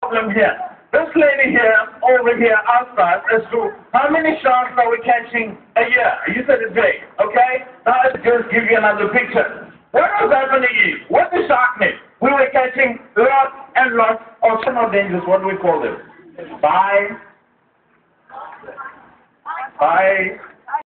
problem here. This lady here, over here, asked us as to how many sharks are we catching a year? You said a day, okay? Now let's just give you another picture. What was happening is, what the shark meant? We were catching lots and lots of some of dangerous, what do we call them? Bye.